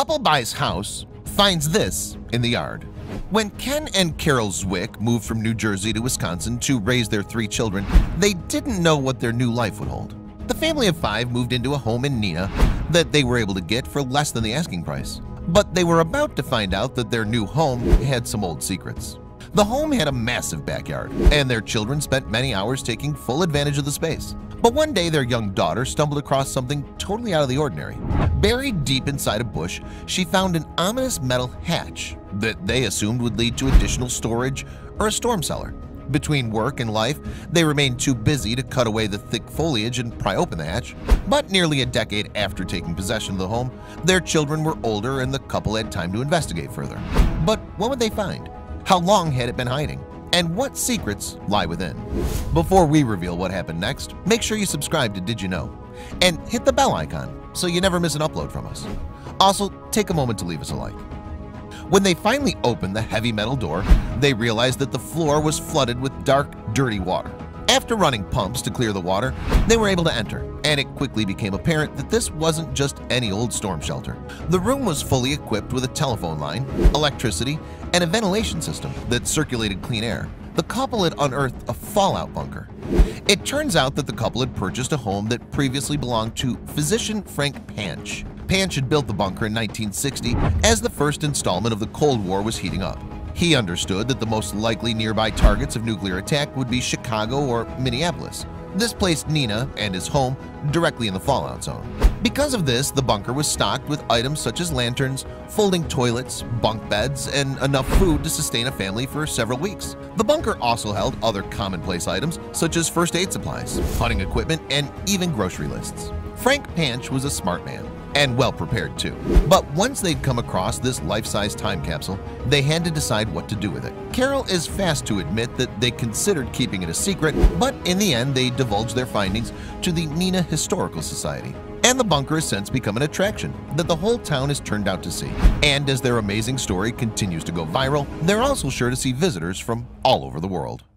couple buys house, finds this in the yard. When Ken and Carol Zwick moved from New Jersey to Wisconsin to raise their 3 children, they didn't know what their new life would hold. The family of 5 moved into a home in Neenah that they were able to get for less than the asking price. But they were about to find out that their new home had some old secrets. The home had a massive backyard, and their children spent many hours taking full advantage of the space. But one day their young daughter stumbled across something totally out of the ordinary. Buried deep inside a bush, she found an ominous metal hatch that they assumed would lead to additional storage or a storm cellar. Between work and life, they remained too busy to cut away the thick foliage and pry open the hatch. But nearly a decade after taking possession of the home, their children were older and the couple had time to investigate further. But what would they find? How long had it been hiding? And what secrets lie within? Before we reveal what happened next, make sure you subscribe to Did You Know? And hit the bell icon so you never miss an upload from us. Also, take a moment to leave us a like. When they finally opened the heavy metal door, they realized that the floor was flooded with dark, dirty water. After running pumps to clear the water, they were able to enter, and it quickly became apparent that this wasn't just any old storm shelter. The room was fully equipped with a telephone line, electricity, and a ventilation system that circulated clean air. The couple had unearthed a fallout bunker. It turns out that the couple had purchased a home that previously belonged to physician Frank Panch. Panch had built the bunker in 1960 as the first installment of the Cold War was heating up. He understood that the most likely nearby targets of nuclear attack would be Chicago or Minneapolis. This placed Neenah and his home directly in the fallout zone. Because of this, the bunker was stocked with items such as lanterns, folding toilets, bunk beds, and enough food to sustain a family for several weeks. The bunker also held other commonplace items such as first aid supplies, hunting equipment, and even grocery lists. Frank Panch was a smart man and well prepared too. But once they'd come across this life-size time capsule, they had to decide what to do with it. Carol is fast to admit that they considered keeping it a secret, but in the end they divulged their findings to the Neenah Historical Society. And the bunker has since become an attraction that the whole town has turned out to see. And as their amazing story continues to go viral, they're also sure to see visitors from all over the world.